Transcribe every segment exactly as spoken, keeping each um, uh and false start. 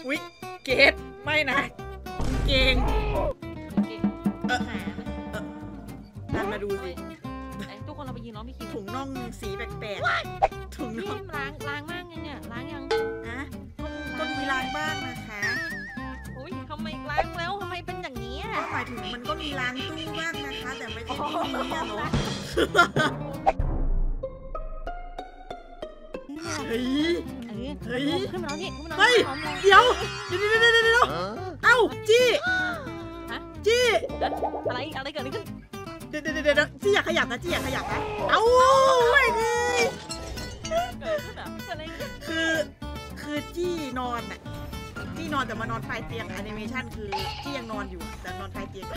อุ๊ยเกตไม่นะเก่งเออเออมาดูสิทุกคนเราไปยิงน้องพี่คิวถุงน่องสีแปลกๆถุงน่องล้างล้างมากไงเนี่ยล้างยังอะก็มีล้างบ้างนะคะอุ้ยทำไมล้างแล้วทำไมเป็นอย่างนี้อ่ะหมายถึงมันก็มีล้างตู้บ้างนะคะแต่ไม่ใช่ที่นี่อะเนาะเฮ้ยเฮ้ยขึ้นมาแล้วพี่เฮ้ยเดี๋ยวเดี๋ยวเดี๋ยวเดี๋ยวเดี๋ยวเอ้าจี้จี้อะไรอะไรเกิดขึ้นเดี๋ยวเดี๋ยวเดี๋ยวจี้อยากขยับนะจี้อยากขยับนะเอ้าไม่เลยคือคือจี้นอนอ่ะจี้นอนแต่มานอนปลายเตียงแอนิเมชันคือจี้ยังนอนอยู่แต่นอนปลายเตียง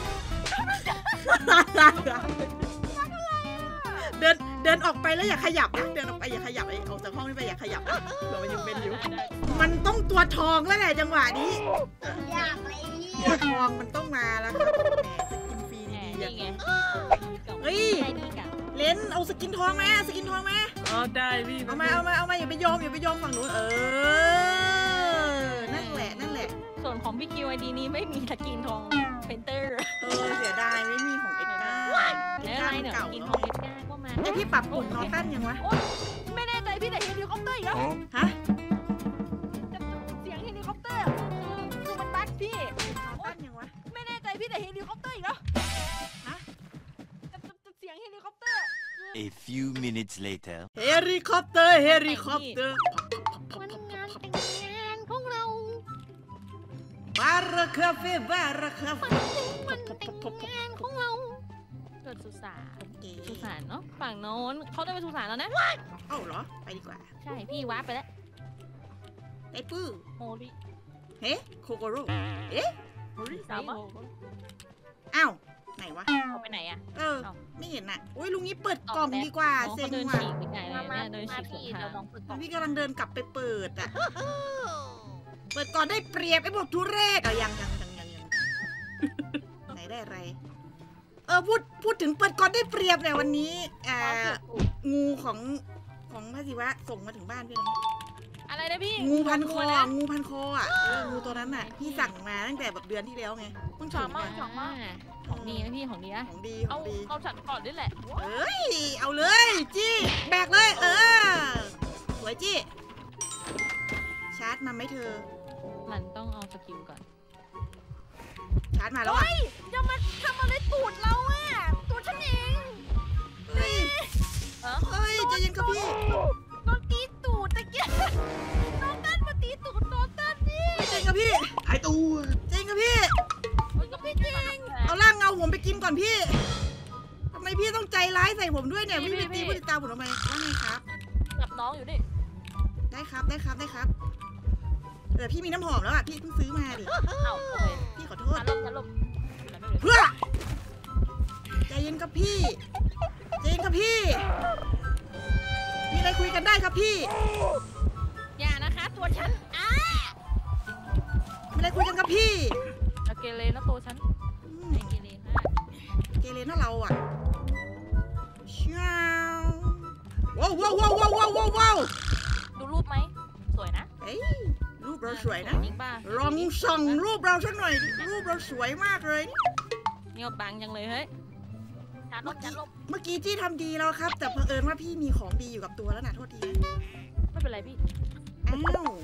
เดินเดินออกไปแล้วอย่าขยับนะเดินออกไปอย่าขยับไอ้ออกจากห้องนี้ไปอย่าขยับนะเดี๋ยวมันยังเป็นอยู่มันต้องตัวทองแล้วแหละจังหวะนี้อยากเลยตัวทองมันต้องมาแล้วครับสกินฟรีดีๆอย่างเงี้ยเฮ้ยเลนเอาสกินทองมาสกินทองมาอ๋อได้พี่เอามาเอามาเอามาอย่าไปยอมอย่าไปยอมฝั่งนู้นเออนั่นแหละนั่นแหละส่วนของพี่คิวไอดีนี้ไม่มีสกินทองเพนเตอร์เออเสียดายไม่มีของเอ็ดก้าเอ็ดก้าเก่าสกินทองเอ็ดก้าก็มาไอพี่ปรับปุ่มนอตันยังวะไม่แน่ใจพี่แต่เฮลิคอปเตอร์อีกแล้วฮะเสียงเฮลิคอปเตอร์คือมันบั๊กพี่นอตันยังวะไม่แน่ใจพี่แต่เฮลิคอปเตอร์อีกแล้วฮะเสียงเฮลิคอปเตอร์ A few minutes later เฮลิคอปเตอร์เฮลิคอปเตอร์วันงานแต่งงานของเราบาร์คาเฟ่บาร์คาเฟ่วันแต่งงานของเราเกิดสุสานสุสานเนาะฝั่งโน้นเขาได้ไปสุสานแล้วนะเอ้าเหรอไปดีกว่าใช่พี่ว้าไปแล้วไอ้ปื้อโมริเฮ้โคโกโร่เอ๊ะโมริสามอ้าวไหนวะเอาไปไหนอะเออไม่เห็นอ่ะโอ้ยลุงนี้เปิดกล่องดีกว่าเซ็งว่ะมาเดินฉีกเราลองเปิดกล่องพี่กำลังเดินกลับไปเปิดอ่ะเปิดก่อนได้เปรียบไอ้พวกทุเรศเอายังยังยังยังยังไหนได้อะไรเออพูดพูดถึงเปิดก่อนได้เปรียบเนี่ยวันนี้อ่างูของของพระศิวะส่งมาถึงบ้านพี่แล้วอะไรนะพี่งูพันคองูพันคออ่ะเอองูตัวนั้นน่ะพี่สั่งมาตั้งแต่แบบเดือนที่แล้วไงเพิ่งส่งมาของดีนะพี่ของดีนะของดีของดีเอาฉันก่อนด้วยแหละเอ้ยเอาเลยจี้แบกเลยเออสวยจี้ชาร์จมาไหมเธอมันต้องเอาสกิลก่อนชาร์จมาแล้วอ่ะอย่ามาทำอะไรตูดเราอ่ะตัวฉันเองเฮ้ยเฮ้ยใจเย็นครับพี่โดนตีตูดตะเกียบน้องตั้นมาตีตูดน้องตั้นพี่ใจเย็นครับพี่หายตัวใจเย็นครับพี่เอาล่างเงาผมไปกินก่อนพี่ทำไมพี่ต้องใจร้ายใส่ผมด้วยเนี่ยพี่ไปตีผู้ติดตามผมทำไมว่าไงครับกับน้องอยู่ดิได้ครับได้ครับได้ครับเออพี่มีน้ำหอมแล้วอ่ะพี่เพิ่งซื้อมาดิเอาพี่ขอโทษเพื่อใจเย็นครับพี่ใจเย็นครับพี่มีอะไรคุยกันได้ครับพี่อย่านะคะตัวฉันอ้ามีอะไรคุยกันครับพี่เกเรนะตัวฉันเกเรนะเกเรนะเราอ่ะช้าวว้าวว้าวว้าวว้าวว้าวว้าวดูรูปไหมสวยนะเอ้ยรูปเราสวยนะลองส่องรูปเราสักหน่อยรูปเราสวยมากเลยเงียบบังจังเลยเฮ้ยชาลบชาลบเมื่อกี้จี้ทำดีแล้วครับแต่เผอิญว่าพี่มีของดีอยู่กับตัวแล้วนะโทษทีไม่เป็นไรพี่อ้าว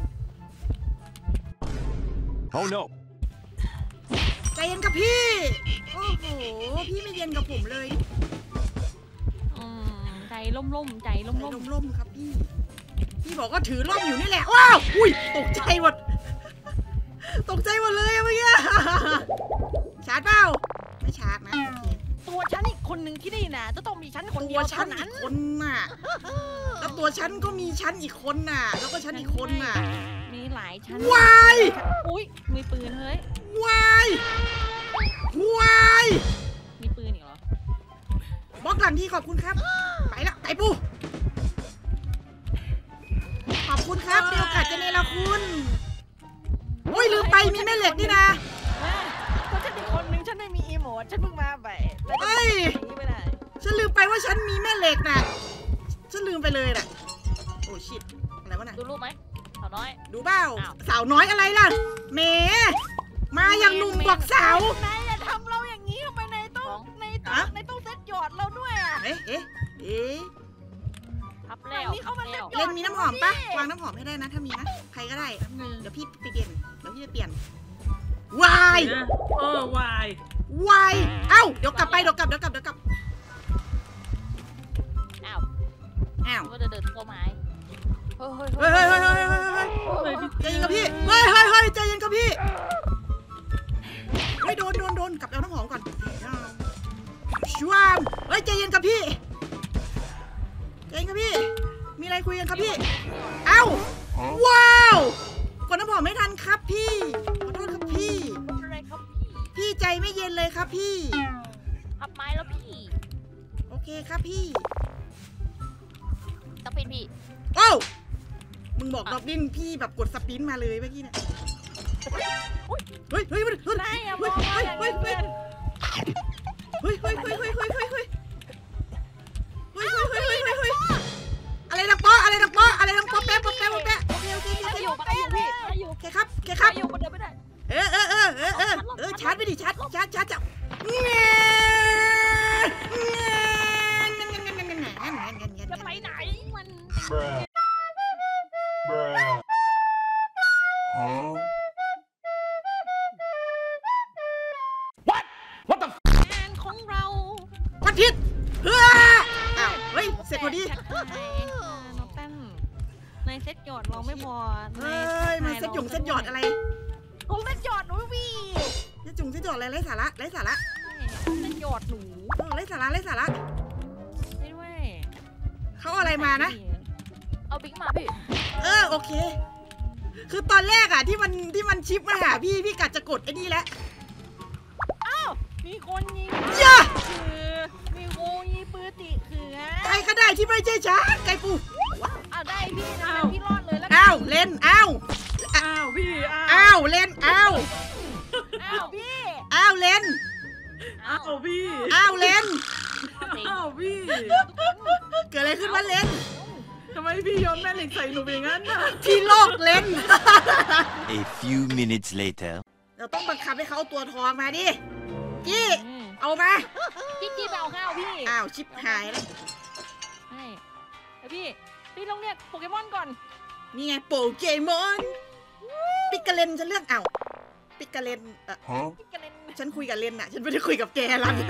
Oh no ใจเย็นกับพี่โอ้โหพี่ไม่เย็นกับผมเลยใจล่มล่มใจล่มล่มล่มครับพี่พี่บอกก็ถือล่มอยู่นี่แหละว้าวอุ้ยตกใจหมดตกใจหมดเลยเมื่อกี้ชาร์จเปล่าไม่ชาร์จนะตัวฉันอีกคนหนึ่งที่นี่นะจะต้องมีฉันคนเดียวเท่านั้นคนน่ะแล้วตัวฉันก็มีฉันอีกคนน่ะแล้วก็ฉันอีกคนน่ะมีหลายชั้นวายอุ้ยมีปืนเฮ้ยวายวายมีปืนอีกเหรอบล็อกหลังที่ขอบคุณครับไปละไก่ปูขอบคุณครับมีโอกาสจะเนรคุณโอ้ยลืมไปมีแม่เหล็กนี่นะก็ฉันอีกคนนึงฉันไม่มีอีโมดฉันเพิ่งมาไปเอ้ยฉันลืมไปว่าฉันมีแม่เหล็กน่ะฉันลืมไปเลยน่ะโอ้ชิตอะไรวะน่ะดูรูปไหมสาวน้อยดูเปล่าอ้าวสาวน้อยอะไรล่ะเมมาอย่างหนุ่มบอกสาวนายอย่าทำเราอย่างนี้ทำไมนายต้องในตู้ฮะในตู้เซ็ตหยอดเราด้วยอ่ะเอ๊ะเอ๊ะเอ๊ะทับแล้วนี่เขามาเซ็ตหยอดเล่นมีน้ำหอมปะวางน้ำหอมให้ได้นะถ้ามีนะใครก็ได้เดี๋ยวพี่ไปเปลี่ยนเดี๋ยวพี่จะเปลี่ยนวายเออวายวายเอ้าเดี๋ยวกลับไปเดี๋ยวกลับเดี๋ยวกลับเดี๋ยวกลับอ้าวอ้าวก็จะเดินเข้าไม้เฮ้ยเฮ้ยเฮ้ยเฮ้ยเฮ้ยเฮ้ยเฮ้ยเฮ้ยใจเย็นกับพี่เฮ้ยเฮ้ยเฮ้ยใจเย็นกับพี่เฮ้ยโดนโดนโดนกลับเอาน้ำหอมก่อนชวามเฮ้ยใจเย็นกับพี่ใจเย็นกับพี่มีอะไรคุยกันครับพี่เอ้าว้าวกดน้ำหอมไม่ทันครับพี่ขอโทษครับพี่อะไรครับพี่พี่ใจไม่เย็นเลยครับพี่ทับไม้แล้วพี่โอเคครับพี่ต้องเป็นพี่โอ้วมึงบอกดอบดินพี่แบบกดสปินมาเลยเมื่อกี้เนี่ยเฮ้ยเฮ้ยเฮ้ยเฮ้ยนายอย่าเฮ้มยองว่าเฮ้ยอย่างเฮ้ยนี้เฮ้ยเฮ้ยเฮ้ยเฮ้ยเฮ้ยเฮ้ยเฮ้ยเฮ้ยเฮ้ยเฮ้ยเฮ้ยเฮ้ยเฮ้ยเฮ้ยอะไรดังป๊ออะไรดังป๊ออะไรดังป๊อแป๊ะป๊อแป๊ะป๊อแป๊ะโอเคโอเคโอถ้าเคอยู่ถ้าอยู่พี่ถ้าอยู่โอเคครับโอเคครับถ้าอยู่มันเดินไม่ได้เออเออเออเออเออเออชาร์จไปดิชาร์จชาร์จชาร์จจับจะไปไหนมัน Bruh. Bruh. Huh? งานของเราวันทิศเฮ้ยอ้าวเฮ้ยเสร็จพอดีน้องแป้นในเซ็ตหยอดเราไม่พอเฮ้ยมันเซ็ตหยงเซ็ตหยอดอะไรผมเซ็ตหยอดหนูพี่เซ็ตหยงเซ็ตหยอดอะไรไร้สาระไร้สาระเซ็ตหยอดหนูเออไร้สาระไร้สาระได้ด้วยเขาเอาอะไรมานะเอาบิ๊กมาพี่เออโอเค คือตอนแรกอะที่มันที่มันชิปมาหาพี่พี่กัดจะกดไอ้นี่แล้วมีคนยิงย่าคือมีคนยิงปืนติเขือใครก็ได้ที่ไม่ใช่ฉันไก่ปูเอาได้พี่นะพี่รอดเลยแล้วอ้าวเล่นอ้าวอ้าวพี่อ้าวอ้าวเล่นอ้าวอ้าวพี่อ้าวเล่นอ้าวพี่อ้าวเล่นอ้าวพี่เกิดอะไรขึ้นวะเล่นทำไมพี่โยนแม่เหล็กใส่หนูอย่างนั้นน่ะที่โลกเล่น A few minutes later. เราต้องบังคับให้เขาเอาตัวทองมาดิจี้เอามาพี่จี้ไปเอาข้าวพี่อ้าวชิปหายแล้วใช่แล้วพี่พี่ต้องเรียกโปเกมอนก่อนนี่ไงโปเกมอนปิกาเลนฉันเลือกเอาปิกาเลนเออ Huh? พี่กันเล่นฉันคุยกับเลนน่ะฉันไม่ได้คุยกับแกหรอก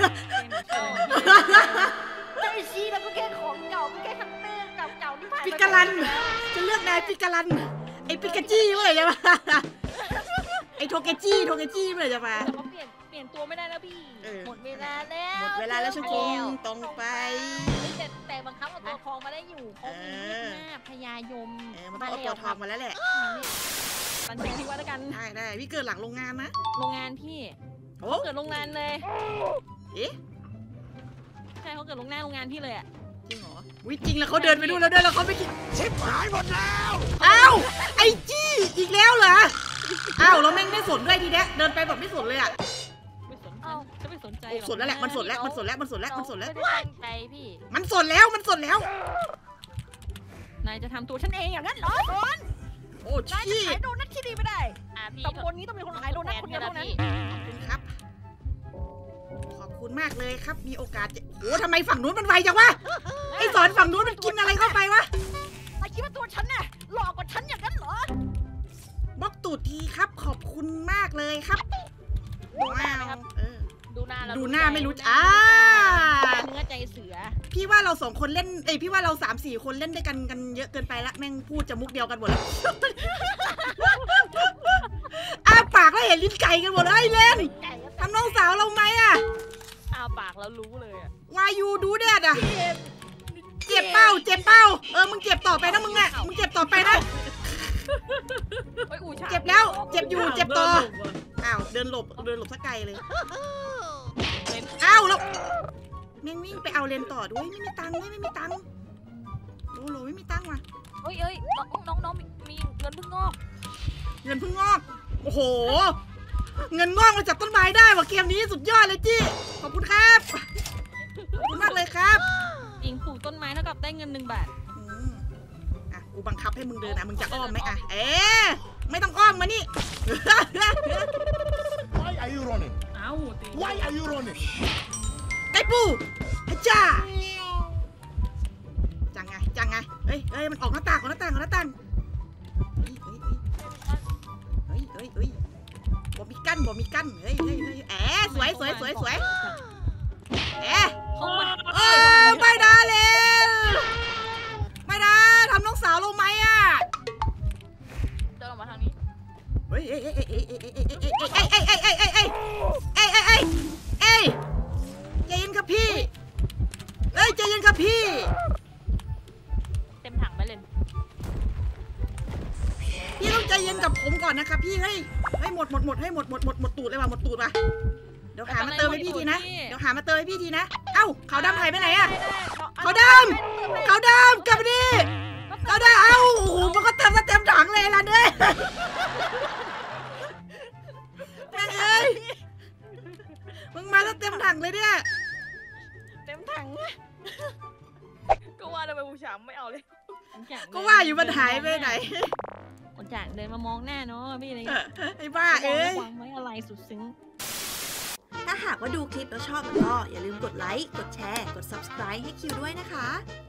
ไอซีแล้วก็แค่ของเก่าก็แค่คันเตอร์เก่าๆที่ผ่านปิกาลันฉันเลือกนายปิกาลันไอปิกาจี้เมื่อไหร่จะมาไอโทเกจี้โทเกจี้เมื่อไหร่จะมาแต่เขาเปลี่ยนเปลี่ยนตัวไม่ได้แล้วพี่เออหมดเวลาแล้วหมดเวลาแล้วฉันคงตรงไปแต่แต่บางครั้งเอาตัวทองมาได้อยู่เขามีเวทหน้าพญายมเออมันต้องเอาตัวทองมาแล้วแหละปันใจที่ว่าแล้วกันได้ได้พี่เกิดหลังโรงงานนะโรงงานพี่โอ้เกิดโรงงานเลยเอ๊ะใช่เขาเกิดโรงงานโรงงานพี่เลยอ่ะจริงเหรอวิจริงแล้วเขาเดินไปดูแล้วด้วยแล้วเขาไม่คิดชิบหายหมดแล้วอ้าวไอจี้อีกแล้วเหรออ้าวเราแม่งไม่สนด้วยทีเนี้ยเดินไปแบบไม่สนเลยอ่ะไม่สนใจจะไม่สนใจโอ้สนแล้วแหละมันสนแล้วมันสนแล้วมันสนแล้วมันสนแล้วไม่ได้ตั้งใจพี่มันสนแล้วมันสนแล้วนายจะทำตัวฉันเองอย่างนั้นเหรอสนโอ้นายจะชี้ขายโดนัทที่ดีไม่ได้แต่คนนี้ต้องเป็นคนขายโดนัทคนเดียวเท่านั้นขอบคุณครับ ขอบคุณมากเลยครับ มีโอกาสจะโอ้ทำไมฝั่งนู้นมันไวจังวะ ไอสอนฝั่งนู้นมันกินอะไรเข้าไปวะนายคิดว่าตัวฉันน่ะหลอกกว่าฉันอย่างนั้นเหรอบล็อกตูดทีครับ ขอบคุณมากเลยครับว้าวเออดูหน้าแล้วดูหน้าไม่รู้อ่าเนื้อใจเสือพี่ว่าเราสองคนเล่น เอ้ยพี่ว่าเราสามสี่คนเล่นด้วยกันกันเยอะเกินไปละแม่งพูดจะมุกเดียวกันหมดแล้ว อ้าปากแล้วเห็นลิ้นไก่กันหมดเลยไอ้เล่นทำน้องสาวเราไหมอะอ้าปากแล้วรู้เลยอะวายูดูแดดอะเจ็บเป้าเจ็บเป้าเออมึงเจ็บต่อไปนะมึงอะมึงเจ็บต่อไปนะเฮ้ยอูฉาเจ็บแล้วเจ็บอยู่เจ็บต่ออ้าวเดินหลบเดินหลบสักไกลเลยอ้าวแล้วแม่งวิ่งไปเอาเลนต่อด้วยไม่มีตังค์ไม่มีตังค์โอ้โหไม่มีตังค์ว่ะเฮ้ยเฮ้ยน้องน้องน้องมีมีเงินเพิ่งงอกเงินเพิ่งงอกโอ้โหเงินงอกมาจากต้นไม้ได้ว่ะเกมนี้สุดยอดเลยจี้ขอบคุณครับขอบคุณมากเลยครับอิงปลูกต้นไม้เท่ากับได้เงินหนึ่งบาทอืมอ่ะกูบังคับให้มึงเดินนะมึงจะอ้อมไหมอะเอ๊ะไม่ต้องอ้อมมานี่ Why are you running? เอ้าตี Why are you running? ไก่ปูไอ้จ้าจังไงจังไงเฮ้ยเฮ้ยมันออกหน้าต่างออกหน้าต่างออกหน้าต่างเฮ้ยเฮ้ยเฮ้ยเฮ้ยบ่มีกั้นบ่มีกั้นเฮ้ยเฮ้ยเฮ้ยแอะสวยสวยสวยสวยแอะเขามาเออไม่ได้เลยไม่ได้ทำน้องสาวลงไหมอ่ะเดินออกมาทางนี้เฮ้ยเอ้ยเอ้ยเอ้ยเอ้ยเอ้ยเอ้ยเอ้ยเอ้ยเอ้ยเอ้ยเอ้ยเอ้ยเอ้ยเอ้ยเอ้ยเอ้ยเอ้ยเอ้ยใจเย็นครับพี่เอ้ยใจเย็นครับพี่เต็มถังไปเลยพี่ต้องใจเย็นกับผมก่อนนะครับพี่ให้ให้หมดหมดหมดให้หมดหมดหมดหมดตูดเลยว่ะหมดตูดว่ะเดี๋ยวหามาเติมให้พี่ทีนะเดี๋ยวหามาเติมให้พี่ทีนะเอ้าขาวดำหายไปไหนอะขาวดำขาวดำกลับมาดิขาวดำเอ้าโอ้โหมันก็เต็มเต็มถังเลยล่ะเนี่ยแม่งเอ้ยมึงมาแล้วเต็มถังเลยเนี่ยเต็มถังก็ว่าทำไมบูชาไม่เอาเลยก็ว่าอยู่มันหายไปไหนคนจ่าเดินมามองหน้าเนาะพี่อะไรไอ้บ้าเอ้ยวางไว้อะไรสุดซึ้งถ้าหากว่าดูคลิปแล้วชอบก็อย่าลืมกดไลค์ กดแชร์ กด ซับสไครบ์ ให้คิวด้วยนะคะ